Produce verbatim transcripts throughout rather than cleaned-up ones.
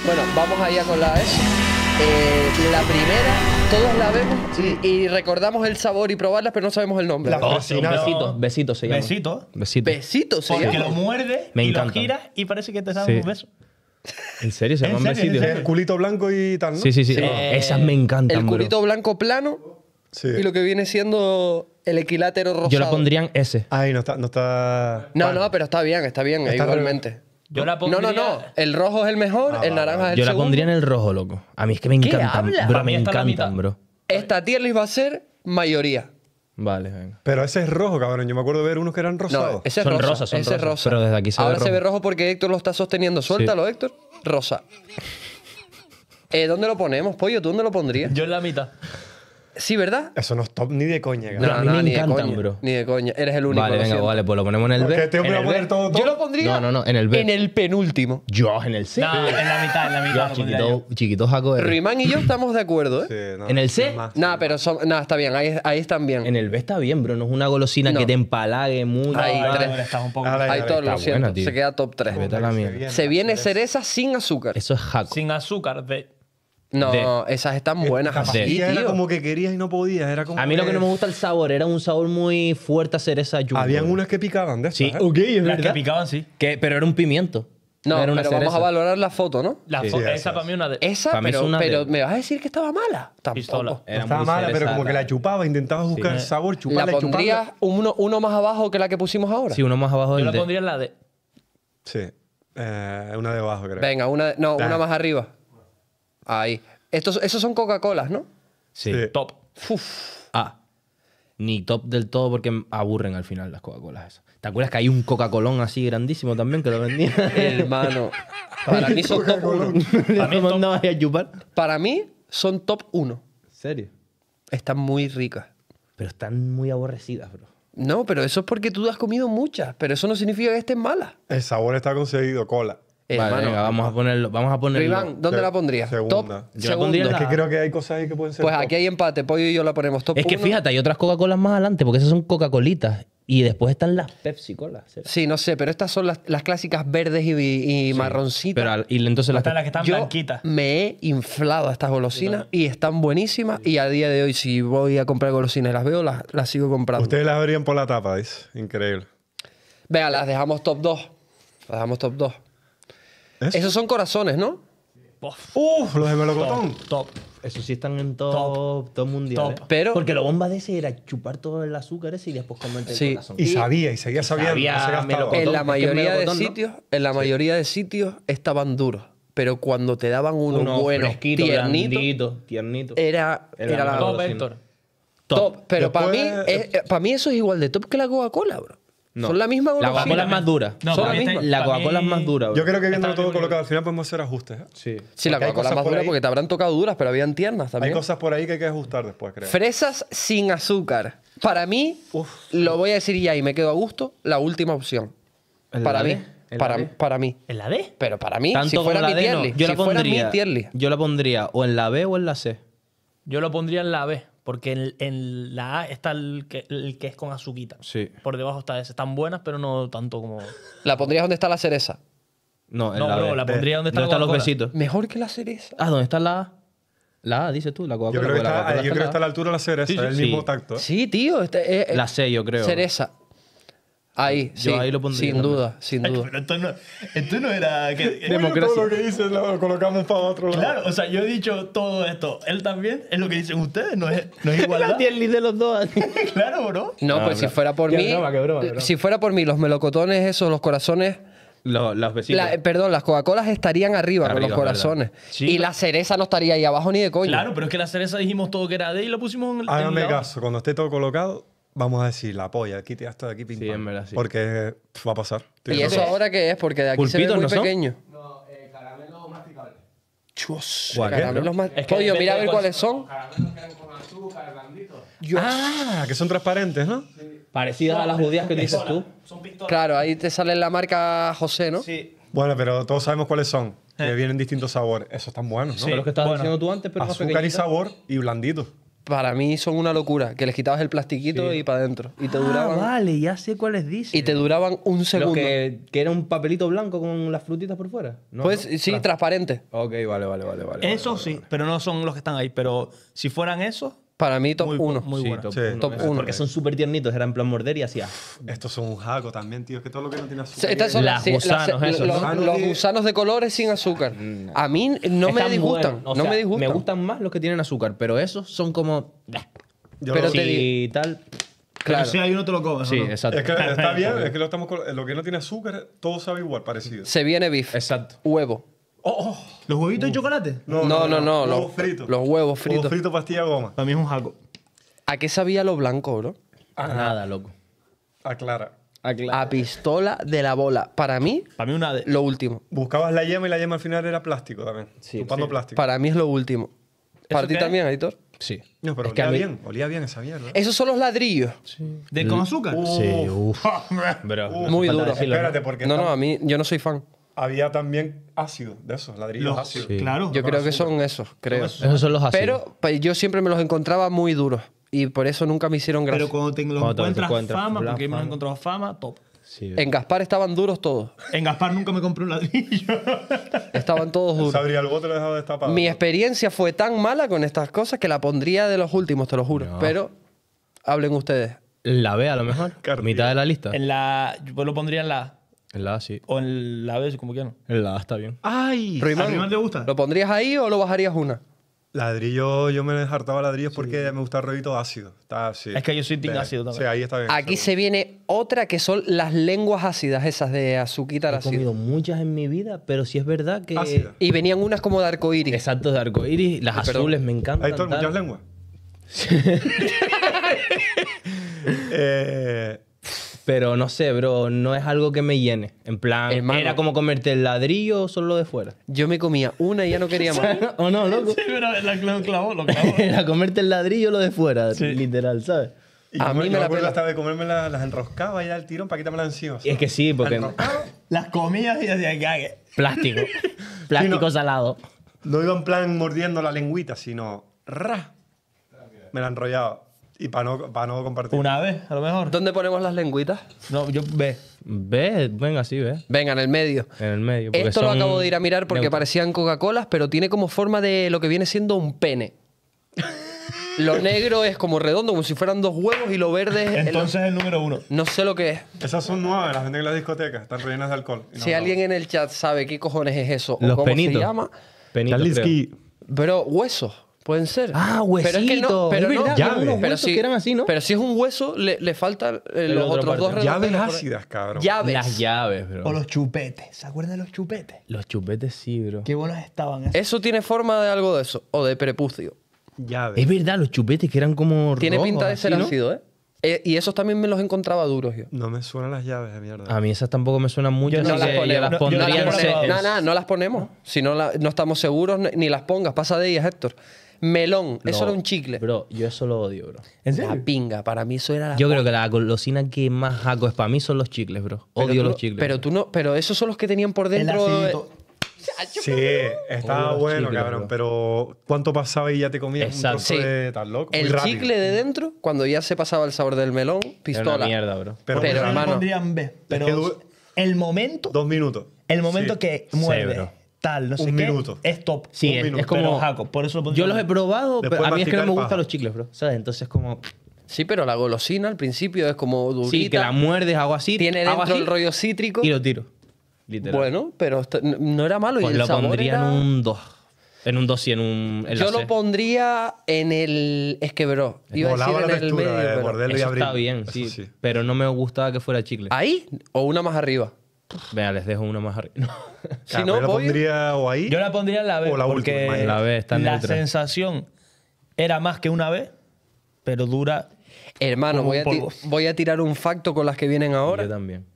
Bueno, vamos allá con la S. Eh, la primera, todos la vemos Sí. y, y recordamos el sabor y probarlas, pero no sabemos el nombre. La Oh, presinada. besito, besito se llama. Besito. Besito. Besito se Porque llama. lo muerde Me y encanta. lo giras y parece que te dan Sí. un beso. ¿En serio? ¿Se ¿En llaman serio? besitos? ¿En El culito blanco y tal, ¿no? Sí, sí, sí. Sí. Oh, esas me encantan, El bro. culito blanco plano Sí. y lo que viene siendo el equilátero rosado. Yo la pondría en ese. Ay, no está... No, está... No, no, pero está bien, está bien, Está igualmente. Yo la No, pondría... no, no. El rojo es el mejor, Ah, el vale, naranja vale. es el Yo la segundo. pondría en el rojo, loco. A mí es que me ¿Qué encantan, hablas? bro. Para Me mí está la encantan, mitad. bro. Esta tier list va a ser mayoría. Vale, venga. Pero ese es rojo, cabrón. Yo me acuerdo de ver unos que eran rosados. No, ese es Son rosa. rosas, son ese es rosas, rosa. pero desde aquí se ve Ahora se rojo. ve rojo porque Héctor lo está sosteniendo. Suéltalo, Héctor. Rosa. Eh, ¿Dónde lo ponemos, Pollo? ¿Tú dónde lo pondrías? Yo en la mitad. Sí, ¿verdad? Eso no es top ni de coña, Bro, cabrón. a mí me ni de encantan, coña, bro. Ni de coña. Eres el único. Vale, lo venga, siento. vale, pues lo ponemos en el Porque B. te voy En a el poner B. todo top. Yo lo pondría No, no, no, en el B. en el penúltimo. Yo, en el C. No, en la mitad, en la mitad. lo pondría yo. Chiquito, chiquito Jaco. R. Ruimán y yo estamos de acuerdo, ¿eh? Sí, no, ¿En el C? más. Nada, pero son, nada, está bien. Ahí, ahí están bien. En el B está bien, bro. No es una golosina No. que te empalague mucho. Ahí, No, tres. no, estás un poco... Ahora, Ahí Está todo lo buena, siento. tío. Se queda top tres. Vete a la mierda. Se viene cereza sin azúcar. Eso es Jaco. Sin azúcar. De... No, de- esas están buenas La así, pastilla era tío. como que querías y no podías. Era como A mí lo que no me gusta el sabor, era un sabor muy fuerte a cereza jumbo. Habían unas que picaban de esas, Sí, ¿eh? ok, es Las que verdad. picaban, sí. Que- pero era un pimiento. No, era una pero vamos cereza. a valorar la foto, ¿no? La Sí, fo- sí, esa esa para es. mí una de... Esa, Para mí es pero, una pero de- me vas a decir que estaba mala. Tampoco. Pistola. No Era estaba muy mala, pero cereza, como que la tal. chupaba, intentabas buscar el sabor, ¿La chuparla y pondrías chuparla. uno, uno más abajo que la que pusimos ahora? Sí, uno más abajo Yo del la D. pondría en la de... Sí. Eh, una de abajo, creo. Venga, una, no, Da. una más arriba. Ahí. Estos, esos son Coca-Colas, ¿no? Sí. Sí. Top. Ah. Ni top del todo porque aburren al final las Coca-Colas esas. ¿Te acuerdas que hay un Coca-Colón así grandísimo también que lo vendían? Hermano. Para mí son top uno. ¿Para mí mandabas a chupar? Para mí son top uno. ¿En serio? Están muy ricas. Pero están muy aborrecidas, bro. No, pero eso es porque tú has comido muchas. Pero eso no significa que estén malas. El sabor está conseguido, cola. Vale, Hermano. venga, vamos a ponerlo. Vamos a ponerlo. Riván, ¿dónde Se- la pondrías? segunda. Top Yo la segundo. pondría en Es la- que creo que hay cosas ahí que pueden ser Pues top. aquí hay empate. Pollo y yo la ponemos top Es que uno. fíjate, hay otras Coca-Colas más adelante porque esas son Coca-Colitas. Y después están las Pepsi-Colas. ¿sí? Sí, no sé, pero estas son las, las clásicas verdes y, y marroncitas. Pero al- y entonces las Están las que están Yo blanquitas. me he inflado a estas golosinas y están buenísimas. Y a día de hoy, si voy a comprar golosinas y las veo, las, las sigo comprando. Ustedes las verían por la tapa, dice. Increíble. Venga, las dejamos top dos. Las dejamos top dos. ¿Eso? Esos son corazones, ¿no? Uf, Uf, los de melocotón. top. Esos sí están en top, top mundial. Top. ¿eh? Pero- Porque lo bomba de ese era chupar todo el azúcar ese y después comerte el Sí. corazón. Y sabía, y seguía sabiendo. Sabía no se gastaba. melocotón. En la es que mayoría de melocotón, ¿no? sitios, en la mayoría de sitios estaban duros. Pero cuando te daban unos Uno buenos, fresquito, tiernitos, blandito, tiernito. era, Era era la mejor. Top, golosina. Héctor. top. Pero para mí, Después- es- eh, para mí eso es igual de top que la Coca-Cola, bro. No. Son la misma La golosina. Coca-Cola es más dura. No, Son para la mí misma. está- La para Coca-Cola es mí- más dura, bro. Yo creo que viendo Está todo muy colocado al final podemos hacer ajustes. ¿eh? Sí. Sí, la Porque hay Coca-Cola cosas es más por dura ahí- porque te habrán tocado duras, pero habían tiernas Hay también. cosas por ahí que hay que ajustar después, creo. Fresas sin azúcar. Para mí, lo voy a decir ya y me quedo a gusto, la última opción. ¿En Para la mí. D? ¿En la Para, D? para mí. ¿En la D? Pero para mí, Tanto si fuera como mi la D, tier no. list, Yo si la fuera mi pondría, tier list. yo la pondría o en la B o en la C. Yo lo pondría en la B, porque en, en la A está el que, el que es con azuquita. Sí. Por debajo está ese. Están buenas, pero no tanto como... ¿La pondrías donde está la cereza? No, en No, la bro, B. la pondría donde está ¿Dónde la están los Coca-Cola? besitos? Mejor que la cereza. Ah, ¿dónde está la A? La A, dices tú, la Yo Coca-Cola. creo que porque la está, Coca-Cola yo creo que está a la en altura de la cereza, Sí, sí, es el sí. mismo tacto. ¿eh? Sí, tío. este, eh, La C, yo creo. Cereza. Ahí, Yo sí. ahí lo pondría sin también. duda, sin Ay, duda. pero esto no, esto no era... Que, que- Bueno, todo lo que dices lo colocamos para otro lado. claro, o sea, yo he dicho todo esto. Él también es lo que dicen ustedes, no es, no es igualdad. La tier list de los dos. Claro, bro. No, No, pues si bro. fuera por Qué mí. broma, qué broma, qué broma. Si fuera por mí, los melocotones, esos, los corazones. Los, los besitos. la- eh, perdón, las Coca-Colas estarían arriba, con Arriba, los corazones. ¿verdad? Sí, y pero- la cereza no estaría ahí abajo ni de coño. Claro, pero es que la cereza dijimos todo que era D y lo pusimos en el... en Háganme la- caso, cuando esté todo colocado, vamos a decir la polla, quite hasta de aquí, pim, Sí, pam. en verdad, sí. Porque pf, va a pasar. ¿Y Estoy eso seguro. ahora qué es? Porque de aquí se ve ¿Pulpitos muy no son? pequeño. Chus. ¿Cuál, qué, Caramelos bro? más. Es que Pollo, depende mira a de ver cuál- cuáles son. Ah, que son transparentes, ¿no? Parecidas a las judías que dices tú. Son pistolas. Claro, ahí te sale la marca José, ¿no? Sí. Bueno, pero todos sabemos cuáles son. Que vienen distintos sabores. Esos están buenos, ¿no? Son los que estabas bueno. diciendo tú antes, pero más Azúcar y pequeñitos. sabor y blandito. para mí son una locura. Que les quitabas el plastiquito y para adentro. Y te Ah, duraban. vale, ya sé cuáles dices. Y te duraban un Los segundo. que, que era un papelito blanco con las frutitas por fuera. ¿No? Pues ¿no? sí, Tra- transparente. Ok, vale, vale, vale. vale Eso vale, sí, pero no son los que están ahí. Pero si fueran esos, Para mí, top muy, uno. muy Sí, bueno. top Sí. uno, Top eso. uno. Porque son súper tiernitos, era en plan morder y hacía. Estos son un jaco también, tío. Es que todo lo que no tiene Sí, azúcar. Estas son Las las, sí, gusanos, las- esos, los, ¿no? los gusanos de colores sin azúcar. A mí no me Están disgustan. buenos, o no sea, me disgustan. Me gustan más los que tienen azúcar, pero esos son como. Yo pero lo- te Y tal. Claro. Claro. Si hay uno te lo comes. Sí, ¿o no? exacto. Es que está bien, es que lo estamos col- lo que no tiene azúcar, todo sabe igual, parecido. Se viene beef. Exacto. Huevo. Oh, oh. ¿Los huevitos de chocolate? No, no, no. Huevos los, fritos. los huevos fritos. Huevos fritos, pastilla goma. Para mí es un jaco. ¿A qué sabía lo blanco, bro? Nada, loco. Aclara. A pistola de la bola. Para mí, Para mí una de... lo último. Buscabas la yema y la yema al final era plástico también. Sí, Chupando sí. plástico. Para mí es lo último. ¿Para ti qué? también, Aitor? Sí. No, pero es que olía a mí. bien, olía bien esa mierda. Esos son los ladrillos. ¿De con azúcar? Sí, uff. Bro, no hace Muy falta duro. decirlo, ¿no? Espérate, porque No, no, estamos- a mí yo no soy fan. había también ácido de esos, ladrillos Los- ácidos. Sí. Claro. Yo creo que son esos, creo. Esos son los ácidos. Pero pues, yo siempre me los encontraba muy duros. Y por eso nunca me hicieron gracia. Pero cuando te los Cuando te- te encuentras encuentras fama, la porque hemos fama. encontrado fama, top. Sí, En Gaspar estaban duros todos. En Gaspar nunca me compré un ladrillo. Estaban todos duros. Sabría el bote lo he dejado destapado. Mi experiencia fue tan mala con estas cosas que la pondría de los últimos, te lo juro. No. Pero hablen ustedes. La B a lo mejor. Cartilla. Mitad de la lista. En la... Yo lo pondría en la A. En la A, sí. O en la B, como quieran. En la A está bien. ¡Ay! Ruimán, ¿A Ruimán te gusta? ¿lo pondrías ahí o lo bajarías una? Ladrillo, yo me hartaba ladrillos porque me gusta el rollito ácido. Está así. Es que yo soy team De- ácido también. Sí, ahí está bien. Aquí seguro. se viene otra que son las lenguas ácidas, esas de azuquita He ácido. comido muchas en mi vida, pero sí es verdad que. Ácida. Y venían unas como de arcoíris. Exacto, de arcoíris. Las Perdón. azules me encantan. Hay todas tal. muchas lenguas. eh, Pero no sé, bro, no es algo que me llene. En plan, Hermano. era como comerte el ladrillo o solo de fuera. Yo me comía una y ya no quería más. ¿O no, loco? Sí, pero la, lo clavó, lo clavó. Era comerte el ladrillo o lo de fuera, literal, ¿sabes? y A yo mí me, me yo la acuerdo pela. hasta de comerme las, las enroscaba ya al tirón para quitármelas encima. Y es que sí, porque Las comías y decía que... plástico. Plástico Sí, no. salado. No iba en plan mordiendo la lengüita, sino ra. Me la enrollaba. Y para no, pa no compartir. Una vez, a lo mejor. ¿Dónde ponemos las lengüitas? No, yo ve. Ve, venga, sí, ve. Venga, en el medio. En el medio. porque Esto lo son acabo de ir a mirar porque neutros. parecían Coca-Colas, pero tiene como forma de lo que viene siendo un pene. Lo negro es como redondo, como si fueran dos huevos, y lo verde es... Entonces el número uno. No sé lo que es. Esas son nuevas, las venden en las discotecas. Están rellenas de alcohol. Y no Si me alguien en el chat sabe qué cojones es eso o Los cómo penitos. se llama, Penitos, Charlinsky. pero huesos. Pueden ser. Ah, Pero es que no, huesitos. pero Es no, verdad, llaves. había unos pero huesos si, que eran así, ¿no? Pero si es un hueso, le, le faltan eh, La los otra otros parte. dos Llaves redondeles por- ácidas, cabrón. Llaves. Las llaves, bro. O los chupetes. ¿Se acuerdan de los chupetes? Los chupetes sí, bro. Qué buenos estaban esos. Eso tiene forma de algo de eso. O de prepucio. Llaves. Es verdad, los chupetes que eran como Tiene rojos, pinta de ser así, ¿no? ácido, ¿eh? Eh, Y esos también me los encontraba duros yo. No me suenan las llaves de mierda. A mí esas tampoco me suenan mucho. Yo así No las que yo ponemos. las No, yo pondría las en ponemos. se- No, no, no las ponemos. Si no, la- no estamos seguros, ni- ni las pongas. Pasa de ellas, Héctor. Melón, eso No, era un chicle. Bro, yo eso lo odio, bro. ¿En La serio? pinga, para mí eso era la Yo creo que la golosina que más jaco es para mí son los chicles, bro. Pero Odio tú los no- chicles. Pero tú no, pero esos son los que tenían por El dentro. acidito. Sí, estaba los bueno, chicles, cabrón. bro. Pero ¿cuánto pasaba y ya te comías Exacto. un trozo Sí. de tan loco? Muy El rápido. chicle de dentro, cuando ya se pasaba el sabor del melón, Era pistola. una mierda, bro. Pero, Pero, Yo le hermano, pondría en B. Pero que du- el momento, Dos minutos. el momento Sí. que Sí, muerde, bro. tal, no sé Un qué, minuto. es top. Sí, Un es, minuto. es como... Pero jaco, por eso lo pondría Yo los he en B. probado, Después pero a mí es que no me masticar gustan paja. los chicles, bro. ¿Sabes? Entonces como... Sí, pero la golosina al principio es como durita. Sí, que la muerdes, hago así, Tiene hago dentro así el rollo cítrico. y lo tiro. Literal. Bueno, pero esto- n- no era malo. Pues y el lo sabor pondría era- en un dos. En un dos y en un... En Yo la lo C. pondría en el... Es que, bro, iba a decir Molaba en la el textura medio, de pero- morderlo y Eso abrirlo. está bien, Eso sí, sí. Pero no me gustaba que fuera chicle. ¿Ahí o una más arriba? Vea, les dejo una más arriba. Si Ah, no, pues la pollo. pondría o ahí. Yo la pondría en la B O la porque última, imagínate. La B está la neutra. sensación era más que una B, pero dura. Hermano, Como voy un a, ti- polvo. voy a tirar un facto con las que vienen Yo ahora. también.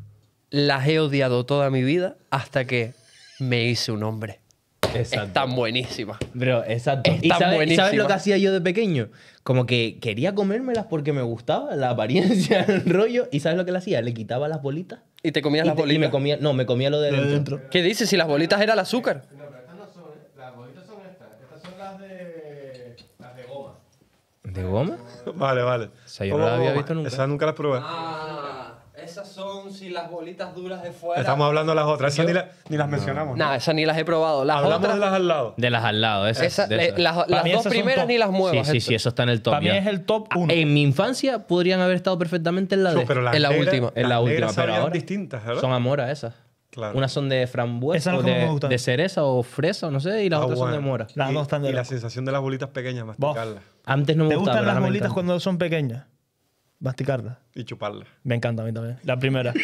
Las he odiado toda mi vida hasta que me hice un hombre. Exacto. Están buenísimas. Bro, exacto. ¿Y Están sabes, buenísimas. ¿sabes lo que hacía yo de pequeño? Como que quería comérmelas porque me gustaba la apariencia, el rollo. ¿Y sabes lo que le hacía? Le quitaba las bolitas. Y te comías Y, las te- y bolitas. me comía... No, me comía lo de Lo de dentro. dentro. ¿Qué dices? Si las bolitas era el azúcar. No, pero estas no son, ¿eh? Las bolitas son estas. Estas son las de. las de goma. ¿De goma? Vale, vale. O sea, yo no la había visto nunca. Esas nunca las probé. Ah, esas son si las bolitas duras de fuera. Estamos hablando de las otras. Esas ni, la- ni las mencionamos. ¿no? Nah, esas ni las he probado. Las Hablamos otras, de las al lado. De las al lado, esas. esas- de eh, esas. las, las mí dos esas son primeras top. ni las Sí, muevas. sí, Héctor. sí, eso está en el top. Para mí ya. es el top uno. En mi infancia podrían haber estado perfectamente en la No, D. pero las en la negras- última. En la las última, negras pero sabían ahora distintas, ¿verdad? son amora esas. Claro. Unas son de frambuesa Esas o son las que de, me gustan. de cereza o fresa, o no sé, y las Ah, otras son de bueno. mora. Las y, dos están de y la loco. sensación de las bolitas pequeñas, masticarlas Antes no me ¿Te gustaba, gustan pero las ahora me bolitas encanta. cuando son pequeñas? Masticarlas. y chuparlas. Me encanta a mí también. La primera.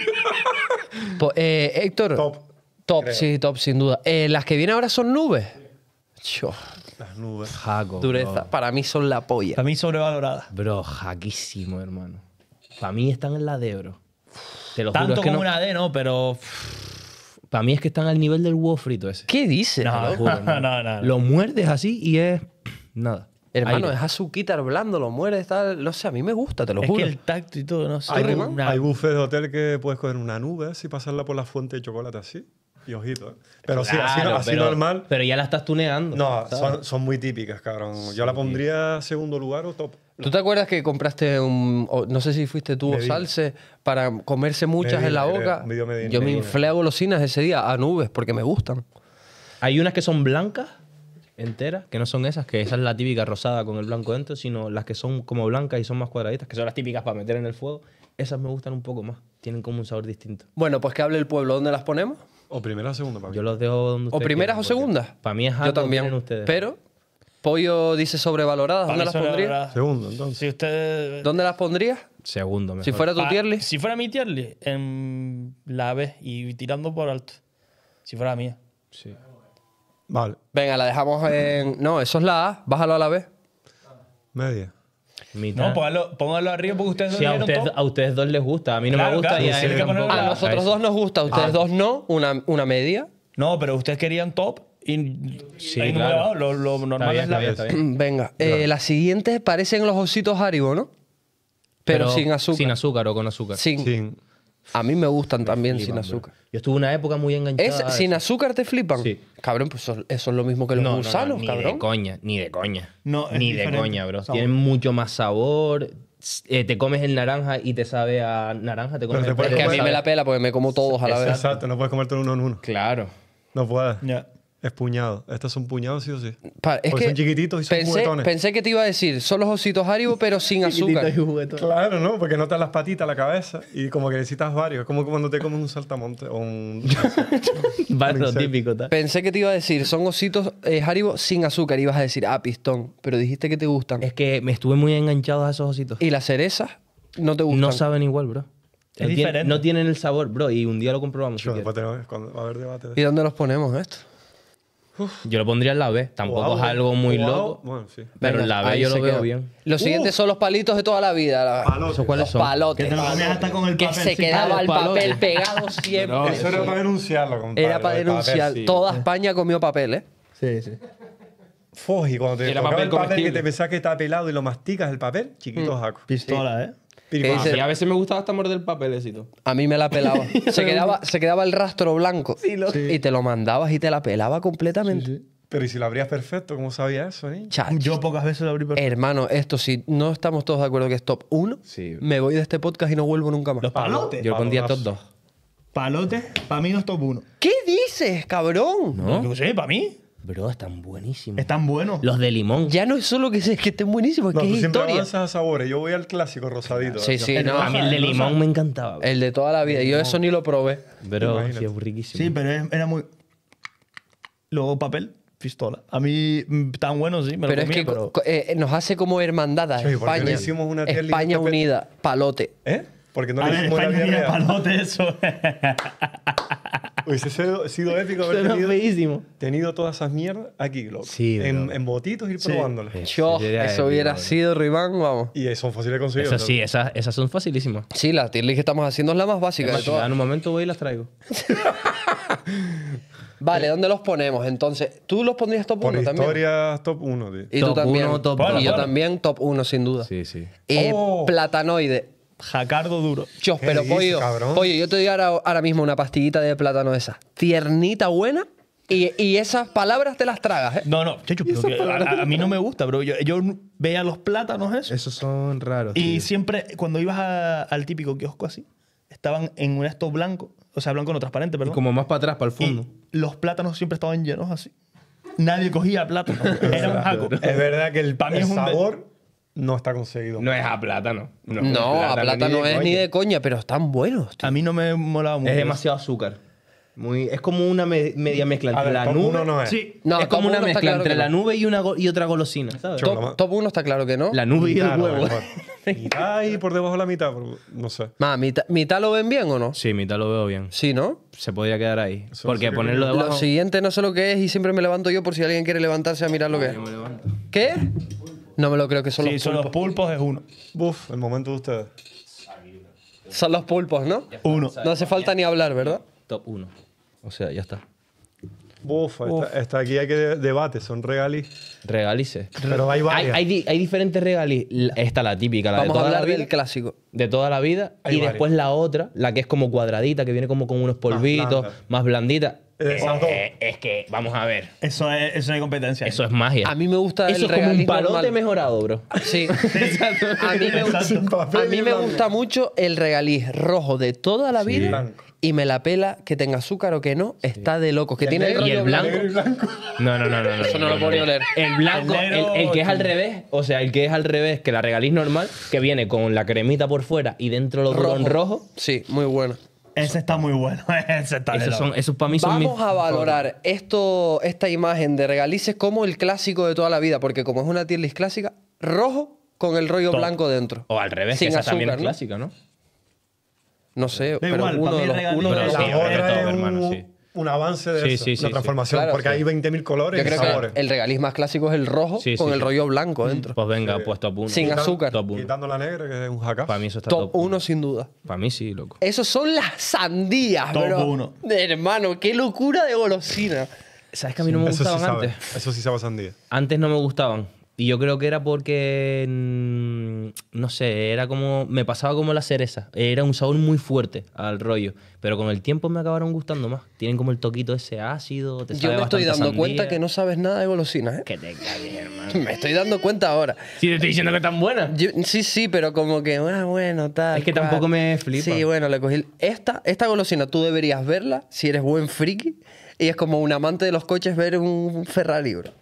Po- eh, Héctor. Top. Top, creo. sí, top, sin duda. Eh, las que vienen ahora son nubes. Cho, Las nubes. Jaco, dureza. bro. Para mí son la polla. Para mí sobrevalorada. Bro, jaquísimo, hermano. Para mí están en la D, bro. Te lo juro, Tanto es que como no. una D, ¿no? Pero... Para mí es que están al nivel del huevo frito ese. ¿Qué dices? No, Te lo loco? juro, hermano. no, no, no. Lo muerdes así y es. Nada. Hermano, Aire. es azuquitar blando, lo mueres, tal. No sé, a mí me gusta, te lo Es juro. que el tacto y todo, no sé. Hay, Rimán? una- hay buffets de hotel que puedes coger una nube así y pasarla por la fuente de chocolate así. Y ojito, ¿eh? Pero sí, así, Claro, así pero- normal. Pero ya la estás tuneando. No, ¿sabes? son, son muy típicas, cabrón. Yo la pondría segundo lugar o top. ¿Tú te acuerdas que compraste un. o no sé si fuiste tú o Medina. Salse para comerse muchas Medina, en la creo, boca? un video Medina. Yo me Medina. inflé a golosinas ese día a nubes porque me gustan. Hay unas que son blancas, enteras, que no son esas, que esa es la típica rosada con el blanco dentro, sino las que son como blancas y son más cuadraditas, que son las típicas para meter en el fuego. Esas me gustan un poco más. Tienen como un sabor distinto. Bueno, pues que hable el pueblo. ¿Dónde las ponemos? O primera o segunda para mí. Yo los dejo donde ¿O ustedes primeras quieran, o porque segundas? Para mí es Yo algo que también. tienen ustedes. Pero, Pollo dice sobrevaloradas. Para ¿Dónde mí las pondrías? sobrevalorada. Segundo, entonces. Si usted... ¿Dónde las pondrías? Segundo, mejor. Si fuera tu Pa- tier list. Si fuera mi tier list, en la B y tirando por alto. Si fuera mía. Sí. Vale, Venga, la dejamos en. No, eso es la A. Bájalo a la B. media. Mitad. No, póngalo, póngalo arriba porque ustedes Sí, a dieron ustedes, top. a ustedes dos les gusta. A mí no Claro, me gusta claro, y a sí, él hay que ponerlo tampoco. A nosotros dos nos gusta, a ustedes dos no. Una, una media. No, pero ustedes querían top y Sí, ahí claro. lo, lo normal Está bien, es la está bien, está bien. Venga, eh, las siguientes parecen los ositos Haribo, ¿no? Pero, sin azúcar. Sin azúcar o con azúcar. Sin- Sin. A mí me gustan también Flipan, sin bro. azúcar. Yo estuve una época muy enganchada. ¿Es, a ¿Sin eso. azúcar te flipan? Sí. Cabrón, pues eso, eso es lo mismo que los No, no, no, gusanos, ni cabrón. de coña, ni de coña. No, es ni de diferente coña, bro. sabor. Tienen mucho más sabor. Eh, te comes el naranja y te sabe a naranja. Te comes te el puedes Es que a mí Bueno, me la pela porque me como todos a la vez. Exacto, no puedes comerte uno en uno. Claro. No puedes. Ya. Es puñado. Estos son puñados sí o sí. Pa- es Porque que son chiquititos y son pensé, juguetones. pensé que te iba a decir, son los ositos Haribo, pero sin azúcar. Claro, ¿no? Porque notas las patitas, la cabeza y como que necesitas varios. Es como cuando te comes un saltamonte o un... Va, lo insecto. típico, tal. Pensé que te iba a decir, son ositos eh, Haribo sin azúcar. Y ibas a decir, ah, pistón. Pero dijiste que te gustan. Es que me estuve muy enganchado a esos ositos. Y las cerezas no te gustan. No saben igual, bro. Es no, tienen, diferente. no tienen el sabor, bro. Y un día lo comprobamos. si Yo, quieres. después tenemos- cuando va a haber debate de ¿Y dónde los ponemos esto? Yo lo pondría en la B. Tampoco Wow, es algo muy wow. loco. Bueno, sí. Pero Venga, en la B ahí yo se lo veo queda. bien. Los siguientes son los palitos de toda la vida. la- Palotes. ¿Esos cuáles Los son? palotes. Que te lo comías hasta con el Que papel. se sí. quedaba Ah, el los palotes. papel pegado siempre. Eso era para denunciarlo, compadre. Era para lo del papel, denunciar. sí. Toda España comió papel, ¿eh? Sí, sí. Foj, y cuando te Era tocaba papel el papel que comestible. te pensás que está pelado y lo masticas el papel, chiquito jaco. Pistola, ¿eh? Pim, ¿Qué pam. dice? Sí, a veces me gustaba hasta morder el papelecito. A mí me la pelaba. se, quedaba, se quedaba el rastro blanco. Y te lo mandabas y te la pelaba completamente. Pero ¿y si lo abrías perfecto? ¿Cómo sabía eso, niño? Chacho. Yo pocas veces lo abrí perfecto. Hermano, esto si no estamos todos de acuerdo que es top uno, Sí. me voy de este podcast y no vuelvo nunca más. Los palotes. Yo pondría top Palotazo. dos. Palotes, para mí no es top uno. ¿Qué dices, cabrón? ¿No? Yo sé, para mí. Bro, están buenísimos. Están buenos. Los de limón. Ya no es solo que, se- que estén buenísimos, es No, que tú es siempre historia. avanzas a sabores. Yo voy al clásico rosadito. Sí, ¿eh? sí, El no. rosa. A mí el de el limón rosa. me encantaba. bro. El de toda la vida. Yo eso ni lo probé. Bro, Imagínate. sí, es riquísimo. Sí, pero es- era muy. Luego papel, pistola. A mí, mm, tan bueno, sí, me Pero lo es comía, que pero... co- eh, nos hace como hermandad Sí, ¿por qué no España. hicimos una tier list España de pe- unida, palote. ¿Eh? Porque no A le ver, hicimos la España tenía diarrea. palote, eso. Hubiese sido, sido épico haber Suena tenido, feísimo. tenido todas esas mierdas aquí, loco. Sí, en, bro. en botitos ir Sí. probándolas. Yo, sería eso épico, hubiera bro. sido Ribán, vamos. Y son fáciles de conseguir. Eso ¿no? sí, esas, esas son facilísimas. Sí, la tier list que estamos haciendo es la más básica de Si me todas. dan un momento voy y las traigo. Vale, ¿dónde los ponemos? Entonces, ¿tú los pondrías top Por uno también? historia top uno, tío. Y tú Top también. uno, top y dos. yo Bueno, también top uno, sin duda. Sí, sí. Eh, Oh. Platanoide. Jacardo duro. Chos, ¿Qué pero dices, pollo, cabrón? pollo, yo te doy ahora, ahora mismo una pastillita de plátano esa. Tiernita buena, Y, y esas palabras te las tragas, ¿eh? No, no, checho, pero que a, a mí no me gusta, bro. Yo, yo veía los plátanos eso. Esos son raros. Y tío. siempre, cuando ibas a- al típico kiosco así, estaban en un esto blanco, o sea, blanco no transparente, Y perdón. como más para atrás, para el fondo. Y los plátanos siempre estaban llenos así. Nadie cogía plátano. Era un jaco. Es verdad que el, Pa' mí el es un de- sabor no está conseguido. No es a plátano. No, No, a plátano ni de es ni coña. de coña, pero están buenos, tío. A mí no me molaba mucho. Es demasiado azúcar. Muy, es como una me- media mezcla A entre ver, la top nube. uno no es. Sí. No, es como top una uno está mezcla claro entre que la no. nube y, una go- y otra golosina, ¿sabes? Chulo. Top, top uno está claro que no. La nube y el Mitad, a lo huevo. mejor. Mitad y por debajo de la mitad, pero no sé. Ma, ¿mitad, mitad lo ven bien o no? Sí, mitad lo veo bien. Sí, ¿no? Se podría quedar ahí. Eso Porque sí que ponerlo creo. debajo... Lo siguiente no sé lo que es y siempre me levanto yo por si alguien quiere levantarse a mirar lo que es. Yo me levanto. ¿Qué? No me lo creo que son Sí, los son pulpos. los pulpos, es uno. Buf, el momento de ustedes. Son los pulpos, ¿no? Uno. No hace falta ni hablar, ¿verdad? Top uno. O sea, ya está. Buf, esta, esta aquí hay que de- debate, son regalis. Regalices. Pero hay Hay, varias. hay, di- hay diferentes regalis. La- Esta la típica, la Vamos de a toda hablar la vida. del clásico. De toda la vida. Hay y varias. después la otra, la que es como cuadradita, que viene como con unos polvitos, blanda. más blandita. Eh, esas dos. Eh, es que, vamos a ver. Eso es, eso no hay competencia. Eso es magia. A mí me gusta el Eso es como un regaliz palote normal. mejorado, bro. Sí. A mí me, Exacto. a mí me gusta mucho el regaliz rojo de toda la vida Blanco. y me la pela que tenga azúcar o que no. Está de locos. Que tiene el negro? Y rollo el blanco. Negro y blanco. No, no, no, no. no Eso no lo no, puedo ni no. oler. El blanco, El el, negro, el que es al chungo. revés, o sea, el que es al revés que la regaliz normal, que viene con la cremita por fuera y dentro lo duro en rojo. Sí, muy bueno. Ese está muy bueno. Ese está de Esos, loco. son, esos para mí son mis... Vamos a valorar esto, esta imagen de regalices como el clásico de toda la vida, porque como es una tier list clásica, rojo con el rollo Top. blanco dentro. O al revés, Sin que esa también es azúcar, ¿no? clásica, ¿no? No sé, pero igual, uno pa' de mí los, regaliz uno de es los- La Sí, otra es es todo, hermano, un, sí. un avance de Sí, eso, sí, sí, una sí. transformación, Claro, porque sí. hay veinte mil colores Yo y creo sabores. que el regaliz más clásico es el rojo Sí, con sí, el sí. rollo blanco dentro. Pues venga, pues top uno. Sin azúcar. Top uno. Quitando la negra, que es un jacazo. Para mí eso está Top top uno sin duda. Para mí sí, loco. Esos son las sandías, Top bro. uno. Hermano, qué locura de golosina. ¿Sabes que a mí no me Eso sí gustaban sabe. antes? Eso sí sabe sandía. Antes no me gustaban. Y yo creo que era porque, mm, no sé, era como, me pasaba como la cereza. Era un sabor muy fuerte al rollo. Pero con el tiempo me acabaron gustando más. Tienen como el toquito ese ácido. Te Yo sabe me estoy bastante dando cuenta sandía. que no sabes nada de golosinas, ¿eh? Que te calles, hermano. Me estoy dando cuenta ahora. Si te estoy diciendo que están buenas. Yo- sí, sí, pero como que, ah, bueno, tal. Es que cual. tampoco me flipa. Sí, bueno, le cogí. el- Esta, esta golosina tú deberías verla si eres buen friki. Y es como un amante de los coches ver un Ferrari, bro.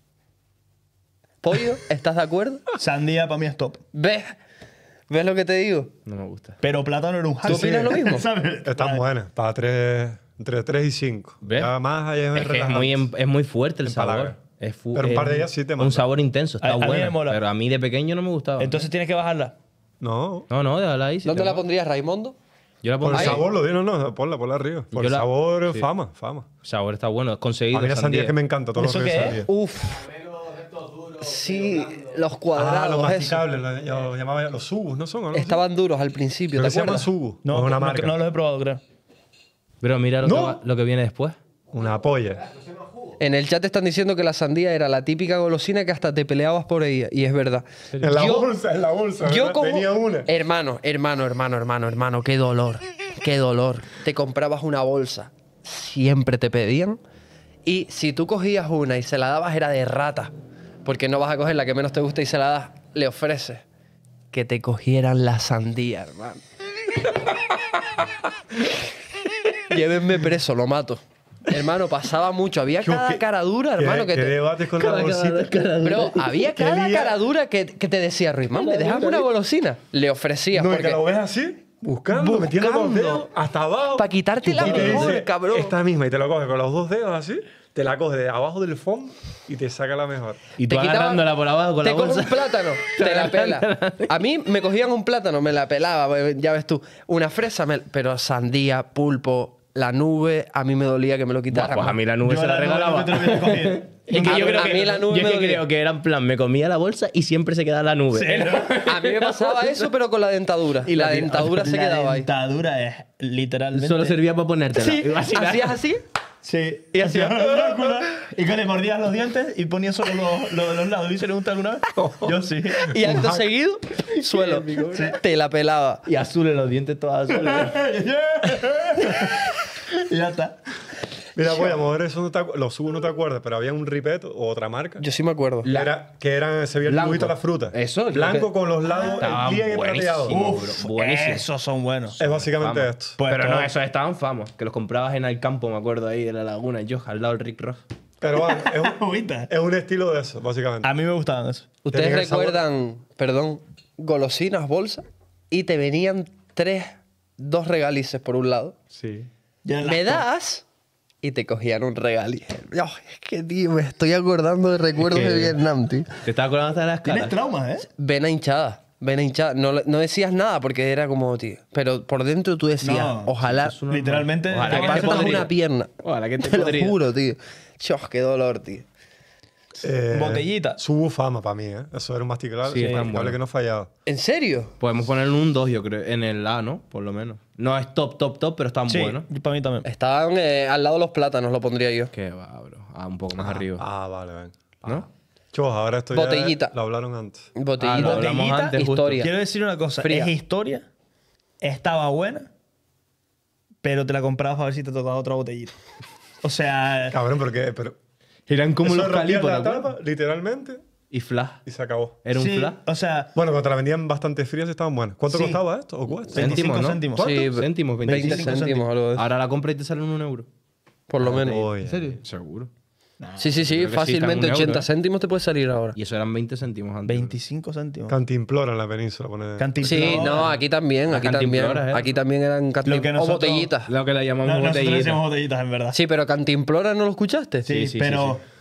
Pollo, ¿estás de acuerdo? Sandía para mí es top. ¿Ves? ¿Ves lo que te digo? No me gusta. Pero plátano era un jaco. ¿Tú opinas lo mismo? ¿Sabes? Están buenas, para tres, entre tres y cinco. ¿Ves? Ya más allá Es que es muy, em- es muy fuerte el sabor. Empalaga. Es fu- Pero un es par de ellas sí te Un matan. sabor intenso, está A- a mí me bueno. mola. Pero a mí de pequeño no me gustaba. Entonces tienes que bajarla. No, no, no, déjala ahí. si ¿Dónde te la va. pondrías, Raimundo? Yo la por pongo el ahí. sabor lo digo, no, no, ponla, ponla arriba. Por Yo el la- sabor, sí. fama, fama. El sabor está bueno, conseguido. A mí la sandía es que me encanta, todo lo ¿Eso que qué es es? sandía. Uf. Sí, los Ah, cuadrados. los eso. masticables, lo, yo lo llamaba los subus, ¿no son? ¿O no? Estaban duros al principio, Creo ¿te que se llaman acuerdas? subus. No, es una no, marca. no los he probado, creo. Pero mira lo, No. que, va- lo que viene después. Una polla. En el chat están diciendo que la sandía era la típica golosina que hasta te peleabas por ella. Y es verdad. En la Yo- bolsa, en la bolsa. Yo ¿verdad? como... Tenía una. Hermano, hermano, hermano, hermano, hermano, qué dolor. Qué dolor. Te comprabas una bolsa. Siempre te pedían. Y si tú cogías una y se la dabas era de rata. Porque no vas a coger la que menos te gusta y se la das. Le ofreces que te cogieran la sandía, hermano. Llévenme preso, lo mato. Hermano, pasaba mucho. Había cada ¿Qué- cara dura, qué- hermano, que qué te... debates con la bolsita. Bro, había ¿Qué cada día? cara dura que, que te decía, Ruiz, man, ¿me dejas una golosina? Le ofrecías, No, y porque... que lo ves así, buscando, metiendo los Buscando. dedos hasta abajo. Pa' quitarte la Y te mejor, dice, cabrón. Esta misma, y te lo coges con los dos dedos así, te la coges de abajo del fondo y te saca la mejor. Y tú Te quitaba- agarrándola por abajo con te la coge bolsa. un plátano, te la pela. A mí me cogían un plátano, me la pelaba, ya ves tú. Una fresa, me- pero sandía, pulpo, la nube, a mí me dolía que me lo Buah, quitaran. pues a mí la nube Yo se la la nube regalaba. no te lo hubiera cogido. Es que A- yo creo a que, mí la nube yo me es que dolía. creo que era en plan, me comía la bolsa y siempre se quedaba la nube. A mí me pasaba eso, pero con la dentadura. Y la, dentadura se la quedaba ahí. dentadura es literalmente... Solo servía para ponértela. Sí, Iba así, hacías así. Sí. Y hacía- Drácula, y que le mordías los dientes y ponías solo los, los de los lados. ¿Lo hicieron usted alguna vez? Yo sí. Y acto seguido, suelo. Te la pelaba. Y azules los dientes todos azules. Y ya está. Mira, voy a mover eso, no te acu- los subos no te acuerdas, pero había un ripeto o otra marca. Yo sí me acuerdo. que era, que eran, se veía el Blanco. dibujito de la fruta. Eso, lo Blanco que- con los lados, Estaban el pliegue plateado. buenísimos, Uf, bro. Buenísimo. Esos son buenos. es básicamente Vamos. esto. Pues Pero todo- no, esos estaban famos, que los comprabas en el campo, me acuerdo, ahí en la laguna, yo, al lado del Rick Ross. Pero bueno, es un, Agüita. es un estilo de eso, básicamente. A mí me gustaban esos. ¿Ustedes Tenían el sabor. recuerdan, perdón, golosinas, bolsa? Y te venían tres, dos regalices por un lado. Sí. Me das y te cogían un regaliz. Ay, es que, tío, me estoy acordando de recuerdos que- de Vietnam, tío. ¿Te estás acordando hasta de las Tienes caras? traumas, ¿eh? Vena hinchada, vena hinchada. No, le- no decías nada porque era como, tío. Pero por dentro tú decías, No, ojalá es una- Literalmente. Ojalá te que te- te partas podría. una pierna. Ojalá que te Te lo podría. juro, tío. Chos, qué dolor, tío. Eh, Botellita. Subu fama para mí, ¿eh? Eso era un masticable, Sí, sí, están masticable buenos. que no fallaba. ¿En serio? Podemos ponerle un dos, yo creo, en el A, ¿no? Por lo menos. No es top, top, top, pero están Sí, buenos. para mí también. Estaban eh, al lado de los plátanos, lo pondría yo. Qué va, bro. Ah, un poco más arriba. Ah, vale, ven. ¿No? Chos, ahora esto Botellita. ya lo hablaron antes. Botellita. Ah, lo hablamos Botellita, antes, justo. historia. Quiero decir una cosa. Fría. Es historia. Estaba buena. Pero te la comprabas a ver si te tocaba otra botellita. O sea. Cabrón, ¿por qué? Pero Eran como eso los rompías calipos, ¿te la acuerdas? tapa, literalmente, Y flash. y se acabó. Era un sí, flash. O sea. Bueno, cuando te la vendían bastante frías estaban buenas. ¿Cuánto Sí. costaba esto? ¿O cuesta? veinticinco Céntimos, ¿no? céntimos. ¿Cuánto? Sí, Céntimos, veinte veinticinco céntimos, algo de eso. Ahora la compra y te salen un euro. Por lo menos. Oye. Seguro. Sí, sí, sí, creo que sí, fácilmente está en un ochenta euro, ¿eh? céntimos te puede salir ahora. Y eso eran veinte céntimos antes. veinticinco céntimos. Cantimplora en la península. Pone... Cantimplora. Sí, no, aquí también, Las aquí también. cantimploras, ¿eh? Aquí también eran cantim- Lo que o nosotros- botellitas. Lo que la llamamos No, nosotros botellita. decíamos botellitas, en verdad. Sí, pero cantimplora no lo escuchaste. Sí, Sí, sí, pero sí,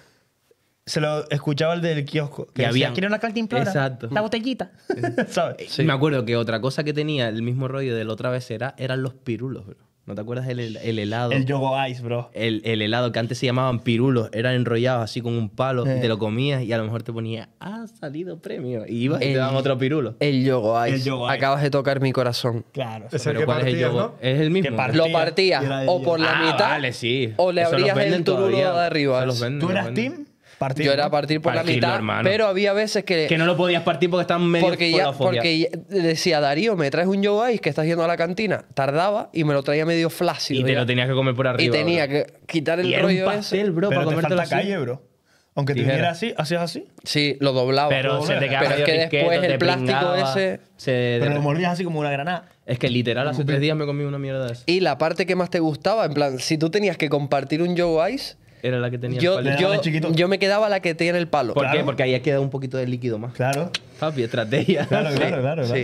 se lo escuchaba el del kiosco. Que Y decía, habían- ¿quiere una cantimplora? Exacto. La botellita. ¿Sabes? Sí. Me acuerdo que otra cosa que tenía el mismo rollo de la otra vez era, eran los pirulos, bro. ¿No te acuerdas el, hel- el helado? El Yogo Ice, bro. El, el helado que antes se llamaban pirulos, eran enrollados así con un palo Eh. y te lo comías y a lo mejor te ponía, ha salido premio. Y ibas y El- te daban otro pirulo. El Yogo Ice. El Yogo Ice. Acabas de tocar mi corazón. Claro. Es el Pero que ¿cuál es el partías, yogo? ¿no? Es el mismo. Que par- Lo Partía, partías y era de o por la Ah, mitad vale, sí. o le Eso los abrías el venden turulo todavía. de arriba. Eso los venden, ¿Tú los eras venden. team? Partir, Yo ¿no? era partir por la Partirlo, mitad, hermano. pero había veces que... Que no lo podías partir porque estaban medio porque fuera ya, de folla. porque ya- decía, Darío, me traes un Yogo Ice que estás yendo a la cantina. Tardaba y me lo traía medio flácido. Y te ya. lo tenías que comer por arriba. Y tenía bro. que quitar el Y era un rollo pastel, ese. bro, Pero para te comértelo falta así. calle, bro. Aunque te Tijera. viniera así, hacías así. Sí, lo doblaba. Pero Lo se te doblaba. quedaba Pero es que medio después risqueto, el te plástico pringaba, ese... se- Pero lo mordías así como una granada. Es que literal hace tres días me comí una mierda de eso. Y la parte que más te gustaba, en plan, si tú tenías que compartir un Yogo Ice, Era la que tenía el yo, palo. Le yo, daba de chiquito. yo me quedaba la que tiene el palo. ¿Por qué? Claro. Porque ahí ha quedado un poquito de líquido más. Claro. Papi, estrategia. Claro, claro, claro. Sí.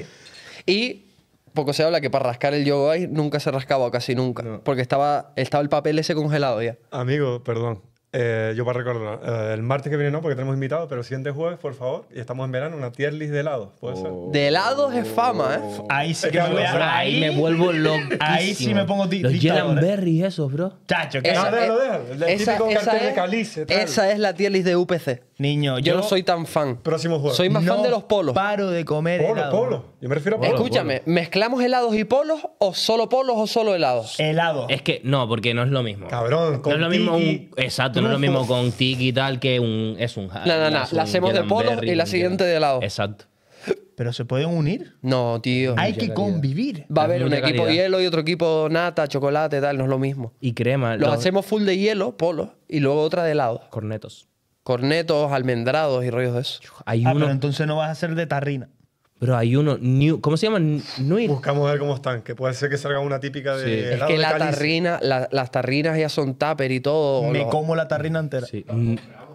Y poco se habla que para rascar el Yogo Ice nunca se rascaba o casi nunca. Porque estaba, estaba el papel ese congelado ya. Amigo, perdón. Eh, yo para recordar, eh, el martes que viene no, porque tenemos invitados, pero el siguiente jueves, por favor, y estamos en verano, una tier list de helados, ¿puede ser? De helados es fama, ¿eh? Ahí sí Es que que me voy a... bro, Ahí me vuelvo loco. Ahí sí me pongo di- Los dictador, Jellan ¿eh? Berry esos, bro. Chacho, que Esa- No, déjalo, eh, déjalo. El esa- típico esa cartel de es- calice, tal. Esa es la tier list de U P C. Niño, Yo no soy tan fan. Próximo jueves. Soy más fan no de los polos. paro de comer Polo, helado. polo. Yo me refiero a polo. Escúchame, ¿mezclamos helados y polos o solo polos o solo helados? Helado. Es que no, porque no es lo mismo. Cabrón, No con es lo mismo tiki, un, exacto, no es lo trufos. mismo con tiki y tal que un es un No, no, no, es la un hacemos de Jellan polos Berry, y la un siguiente Jellan- de helado. Exacto. Pero se pueden unir. No, tío. Hay mucha que calidad. convivir. Va a Es haber un mucha equipo calidad. hielo y otro equipo nata, chocolate, tal, no es lo mismo. Y crema, Los los hacemos full de hielo, polos, y luego otra de helado. cornetos. Cornetos, almendrados y rollos de eso. Hay Ah, uno, pero entonces no vas a hacer de tarrina. bro, hay uno new, ¿cómo se llama? Nuit. Buscamos a ver cómo están, que puede ser que salga una típica de Sí. Es Es helado que de la calice. tarrina, la- las tarrinas ya son tupper y todo. Me Los- como la tarrina entera. Sí. Mm.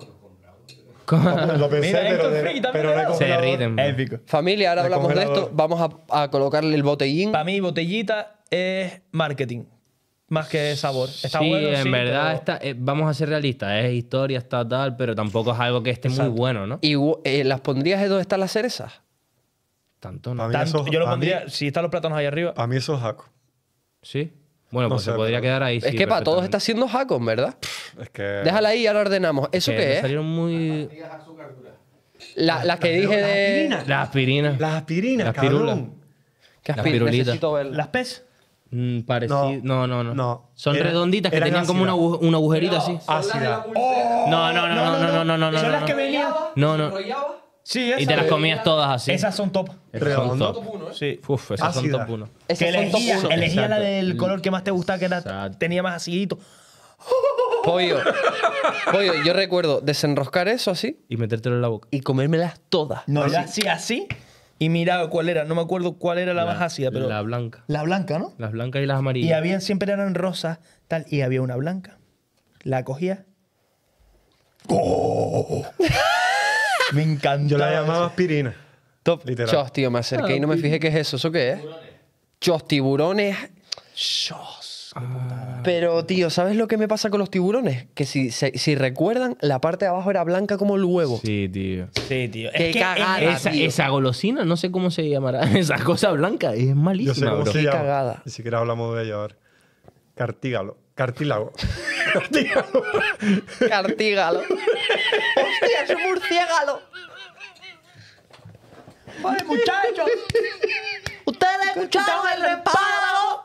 Lo pensé, Mira, pero, Héctor de- Free también pero no hay helado. Se congelador. derriten, bro. Épico. Familia, ahora De hablamos de congelador. esto. Vamos a, a colocarle el botellín. Para mí, botellita es marketing. Más que sabor. Está sí, bueno, en sí, verdad, pero- está, eh, vamos a ser realistas. Es historia, está tal, pero tampoco es algo que esté muy bueno, ¿no? Y eh, las pondrías de donde están las cerezas. Tanto, ¿no? Pa' mí Tanto- eso- yo lo pa' pondría, mí- si están los plátanos ahí arriba. Para mí eso es jaco. Sí. Bueno, No pues sé, se podría pero- quedar ahí. es sí, que para todos está perfectamente. haciendo Hakon, ¿verdad? Es que... Déjala ahí y ahora ordenamos. ¿Eso Que qué me es? salieron muy. La, la que dije las de... aspirinas. Las aspirinas. Las aspirinas, Las cabrón. pirulas. Que Las aspi- pirulitas. necesito verla. Las pez. Mm, parecido. No, no, no. No. Son Eran- redonditas que eran tenían como una, ácidas. agu- una agujerita así. Ácida. No, no, no, no, no, no, no, no, no. Son las no. que venían. No, no. Sí, Y esas. te las comías todas así. Esas son top. Esas son Redondo. top. Sí. Uf, esas son Ácida. top uno. Esas Que son top elegía, uno. elegía la Exacto. del color que más te gustaba, que era- Exacto. tenía más acidito. Pollo. Pollo, yo recuerdo desenroscar eso así Y metértelo en la boca. y comérmelas todas. No, yo hacía así y miraba cuál era. No me acuerdo cuál era la, más ácida, pero. La blanca. La blanca, ¿no? Las blancas y las Y amarillas. había, siempre eran rosas, tal. Y había una blanca. La cogía. ¡Oh! Me encantaba. Yo la llamaba eso. aspirina. Top. Literal. Chos, tío, me acerqué y no me fijé qué es eso. ¿Eso qué es? Chos, tiburones. Chos. Pero, tío, ¿sabes lo que me pasa con los tiburones? Que si, si, si recuerdan, la parte de abajo era blanca como el huevo. Sí, tío. Sí, tío. Qué es que cagada. en- Esa, tío. esa golosina, no sé cómo se llamará. Esa cosa blanca es Yo sé malísima, cómo bro. se Qué llama. cagada. Ni siquiera hablamos de ello ahora. Cartígalo. Cartílago. Cartílago. Cartígalo. ¡Hostia, es un murciélago! ¡Oye, muchachos! ¿Ustedes escucharon el repárago?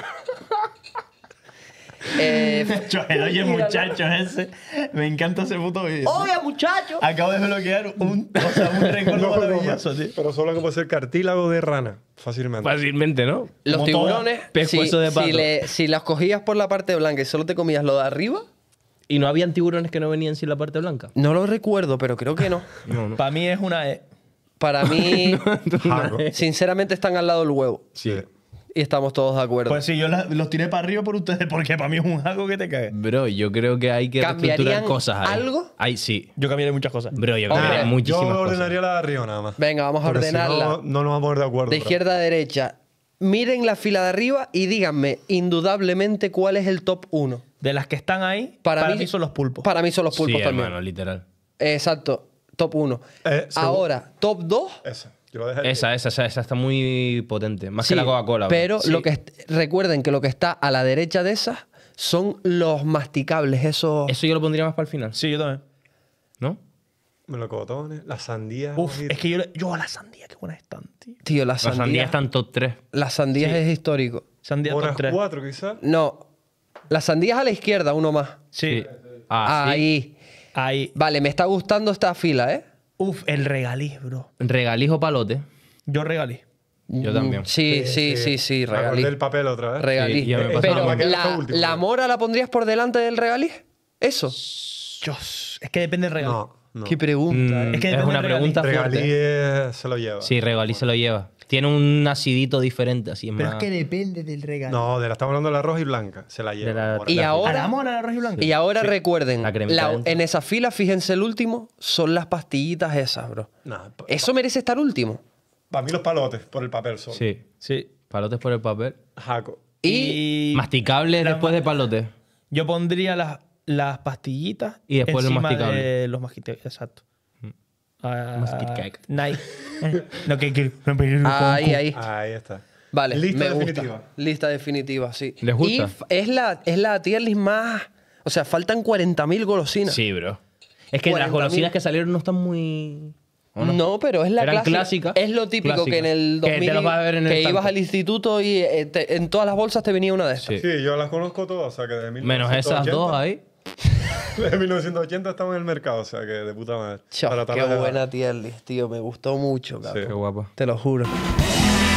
eh, El oye, muchachos, ese. Me encanta ese puto vídeo. Oye, muchachos. Acabo de desbloquear un, o sea, un recuerdo No, no, maravilloso, tío. pero solo que puede ser cartílago de rana. Fácilmente. Fácilmente, ¿no? Los Como tiburones, todo pescuezo si, de pato. si, le- si las cogías por la parte blanca y solo te comías lo de arriba, ¿Y no habían tiburones que no venían sin la parte blanca? no lo recuerdo, pero creo que no. No, no. Para mí es una E. Para mí, Jaco. sinceramente, están al lado del huevo. Sí. Y estamos todos de acuerdo. Pues sí, yo la- los tiré para arriba por ustedes porque para mí es un algo que te cague. Bro, yo creo que hay que reestructurar ¿Cambiarían cosas ahí. algo? Ahí sí. Yo cambiaré muchas cosas. Bro, yo Hombre, cambiaría Yo muchísimas cosas. ordenaría la de arriba nada más. Venga, vamos a Porque si ordenarla. no, no nos vamos a poner de acuerdo. De bro. izquierda a derecha. Miren la fila de arriba y díganme indudablemente cuál es el top uno. De las que están ahí, Para, para, mí, mí, son los pulpos. Para mí son los pulpos Sí, también. hermano, literal. Exacto, top uno. Eh, segu- Ahora, top dos. Esa. Yo lo dejaría. Esa, esa, esa, esa está muy potente. Más Sí, que la Coca-Cola. bro. Pero Sí. lo que est- recuerden que lo que está a la derecha de esas son los masticables, esos. Eso yo lo pondría más para el final. Sí, yo también. ¿No? Melocotones, las sandías. Uf, ojito. es que yo, yo a la sandía, qué buenas están, tío. Tío, las Las sandías. sandías están top tres. Las sandías es histórico. Sandía top Unas tres. cuatro quizás. No. Las sandías a la izquierda, uno más. Sí. Ah, sí. Ahí. Ahí. Vale, me está gustando esta fila, ¿eh? Uf, el regaliz, bro. Regalijo palote. Yo regalí. Yo también. Sí, sí, sí, sí, Me acordé regalí. del papel otra vez. Regalí. Sí, ya me pasó Pero lo mismo. la, Último. la mora la pondrías por delante del regalí. Eso. Dios, es que depende del regaliz. No, no. Qué pregunta. Mm, ¿eh? Es que es depende una del pregunta Regalí fuerte. eh, se lo lleva. Sí, Regalí se lo lleva. Tiene un acidito diferente, así es Pero más... es que depende del regaliz. No, de la estamos hablando de la roja y blanca. Se la lleva. De la- Mora. Y La- ahora, ¿A la mona, la roja y blanca? y ahora recuerden, La cremita la- dentro. en esa fila, fíjense el último, son las pastillitas esas, bro. Nah, pa- Eso merece estar último. Para mí los palotes, por el papel solo. Sí. Sí. Palotes por el papel. Jaco. Y, Masticables después de palotes. Yo pondría las, las pastillitas Y después los encima masticables. de los masticables. Exacto. Ah, Mastic cake. nice. No, que, que, no, pero- ahí, ahí. Ahí está. Vale, Lista me definitiva. gusta. Lista definitiva, sí. ¿Les gusta? Y f- es la, es la tier list más... O sea, faltan cuarenta mil golosinas. Sí, bro. Es que las cuarenta mil. golosinas que salieron no están muy... ¿o No? pero es la Eran clásica. clásicas. Es lo típico Clásicas. que en el Que te 2000 las vas a ver en el que ibas estante. al instituto y eh, te- en todas las bolsas te venía una de estas. Sí. Sí, yo las conozco todas, o sea que de Menos esas dos ahí. De mil novecientos ochenta estamos en el mercado, o sea que de puta madre. Chao, Para qué tarde de- buena tier list, tío. Me gustó mucho, cabrón. Qué guapa. Te lo juro.